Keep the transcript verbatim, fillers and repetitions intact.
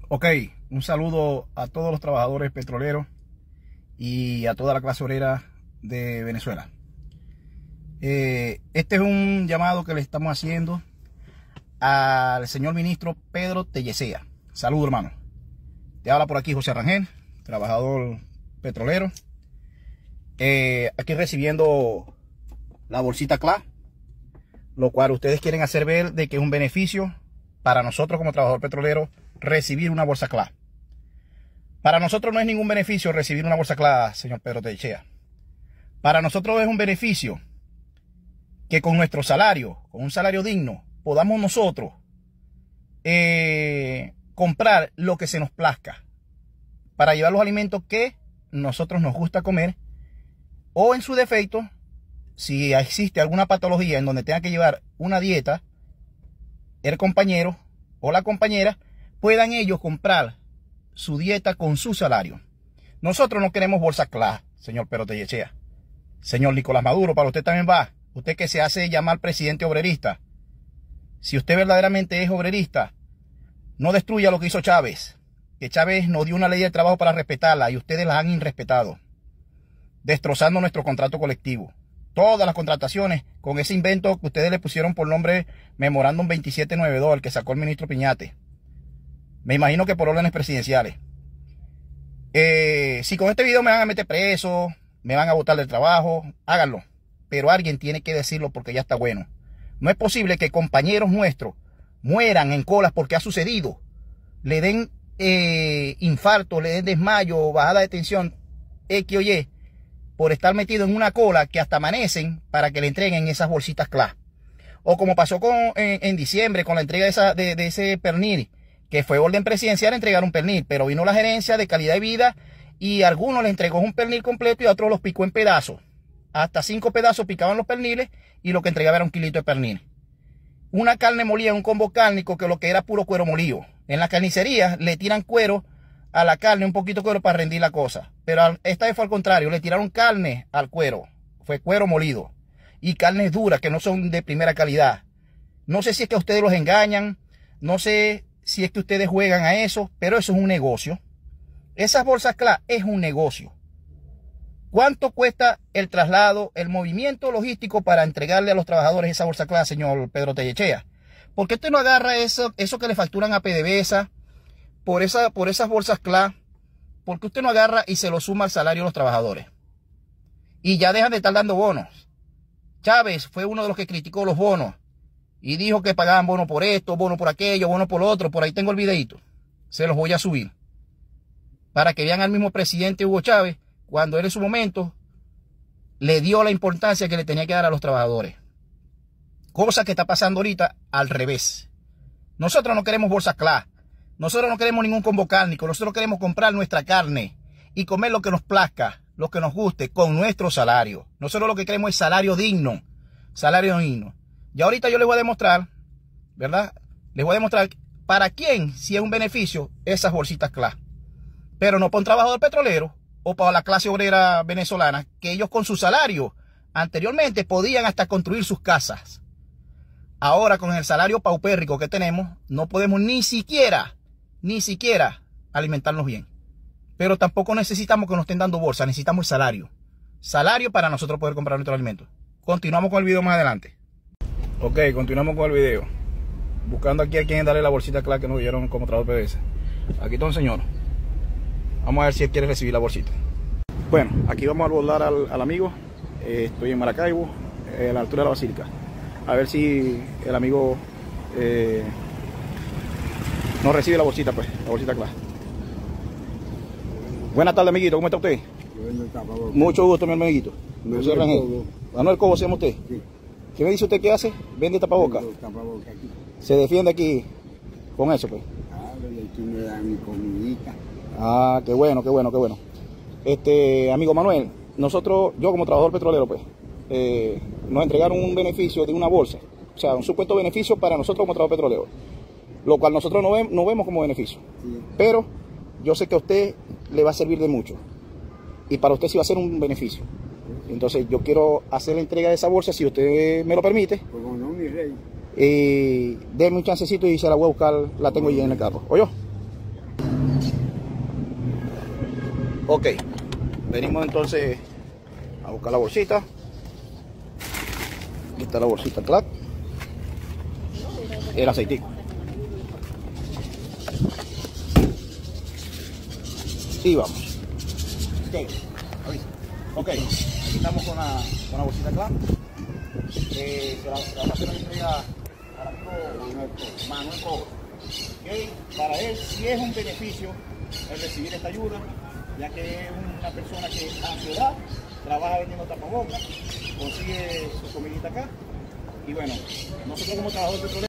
Ok, un saludo a todos los trabajadores petroleros y a toda la clase obrera de Venezuela. Eh, este es un llamado que le estamos haciendo al señor ministro Pedro Tellechea. Saludos, hermano. Te habla por aquí José Rangel, trabajador petrolero. Eh, aquí recibiendo la bolsita C L A, lo cual ustedes quieren hacer ver de que es un beneficio para nosotros como trabajador petrolero recibir una bolsa C L A. Para nosotros no es ningún beneficio recibir una bolsa C L A, señor Pedro Tellechea. Para nosotros es un beneficio que con nuestro salario, con un salario digno, podamos nosotros eh, comprar lo que se nos plazca para llevar los alimentos que nosotros nos gusta comer, o en su defecto, si existe alguna patología en donde tenga que llevar una dieta, el compañero o la compañera puedan ellos comprar su dieta con su salario. Nosotros no queremos bolsa C L A, señor Pedro Tellechea. Señor Nicolás Maduro, para usted también va. Usted que se hace llamar presidente obrerista. Si usted verdaderamente es obrerista, no destruya lo que hizo Chávez. Que Chávez nos dio una ley de trabajo para respetarla y ustedes la han irrespetado, destrozando nuestro contrato colectivo. Todas las contrataciones con ese invento que ustedes le pusieron por nombre Memorándum veintisiete noventa y dos, el que sacó el ministro Piñate. Me imagino que por órdenes presidenciales. Eh, si con este video me van a meter preso, me van a botar del trabajo, háganlo. Pero alguien tiene que decirlo porque ya está bueno. No es posible que compañeros nuestros mueran en colas porque ha sucedido. Le den eh, infarto, le den desmayo, bajada de tensión, X o Y, por estar metido en una cola que hasta amanecen para que le entreguen esas bolsitas C L A. O como pasó con, en, en diciembre con la entrega de, esa, de, de ese pernil, que fue orden presidencial entregar un pernil, pero vino la gerencia de calidad de vida y a algunos les entregó un pernil completo y a otros los picó en pedazos. Hasta cinco pedazos picaban los perniles y lo que entregaba era un kilito de pernil. Una carne molida, un combo cárnico que lo que era puro cuero molido. En la carnicería le tiran cuero a la carne, un poquito de cuero para rendir la cosa. Pero esta vez fue al contrario, le tiraron carne al cuero. Fue cuero molido. Y carnes duras que no son de primera calidad. No sé si es que ustedes los engañan, no sé si es que ustedes juegan a eso, pero eso es un negocio. Esas bolsas C L A es un negocio. ¿Cuánto cuesta el traslado, el movimiento logístico para entregarle a los trabajadores esa bolsa C L A, señor Pedro Tellechea? ¿Por qué usted no agarra eso, eso que le facturan a PDVSA por, esa, por esas bolsas C L A? ¿Por qué usted no agarra y se lo suma al salario de los trabajadores? Y ya dejan de estar dando bonos. Chávez fue uno de los que criticó los bonos y dijo que pagaban bono por esto, bono por aquello, bono por lo otro. Por ahí tengo el videito. Se los voy a subir para que vean al mismo presidente Hugo Chávez cuando él en su momento le dio la importancia que le tenía que dar a los trabajadores. Cosa que está pasando ahorita al revés. Nosotros no queremos bolsa C L A. Nosotros no queremos ningún combo cárnico. Nosotros queremos comprar nuestra carne y comer lo que nos plazca, lo que nos guste, con nuestro salario. Nosotros lo que queremos es salario digno. Salario digno. Y ahorita yo les voy a demostrar, ¿verdad? Les voy a demostrar para quién, si es un beneficio, esas bolsitas C L A. Pero no para un trabajador petrolero o para la clase obrera venezolana, que ellos con su salario anteriormente podían hasta construir sus casas. Ahora con el salario paupérrico que tenemos, no podemos ni siquiera, ni siquiera alimentarnos bien. Pero tampoco necesitamos que nos estén dando bolsa, necesitamos el salario. Salario para nosotros poder comprar nuestros alimentos. Continuamos con el video más adelante. Ok, continuamos con el video. Buscando aquí a quien darle la bolsita C L A que nos dieron como trabajador P D V S A. Aquí está un señor. Vamos a ver si él quiere recibir la bolsita. Bueno, aquí vamos a abordar al, al amigo. Eh, estoy en Maracaibo, eh, a la altura de la Basílica. A ver si el amigo eh, nos recibe la bolsita, pues, la bolsita C L A. Buenas tardes, amiguito, ¿cómo está usted? Mucho gusto, mi amiguito. José Rangel. Manuel Cobo, ¿se llama usted? Sí. ¿Qué me dice usted que hace? Vende tapabocas. Tapabocas aquí. Se defiende aquí con eso, pues. Claro, y aquí me dan mi comidita. Ah, qué bueno, qué bueno, qué bueno. Este, amigo Manuel, nosotros, yo como trabajador petrolero, pues, eh, nos entregaron un beneficio de una bolsa. O sea, un supuesto beneficio para nosotros como trabajador petrolero. Lo cual nosotros no, ve, no vemos como beneficio. Sí. Pero yo sé que a usted le va a servir de mucho. Y para usted sí va a ser un beneficio. Entonces yo quiero hacer la entrega de esa bolsa, si usted me lo permite. Pues no, mi rey. Eh, déme un chancecito y se la voy a buscar, la tengo ya en el carro. ¿Oyó? Ok, venimos entonces a buscar la bolsita. Aquí está la bolsita Clap. El aceitico. Y vamos. Ok, aquí estamos con la, con la bolsita Clap. Eh, se la, se la va a hacer la entrega al amigo Manuel Cobro. Okay. Para él sí es un beneficio el recibir esta ayuda, ya que es una persona que a su edad trabaja vendiendo tapabocas, consigue su comidita acá. Y bueno, nosotros como trabajadores petroleros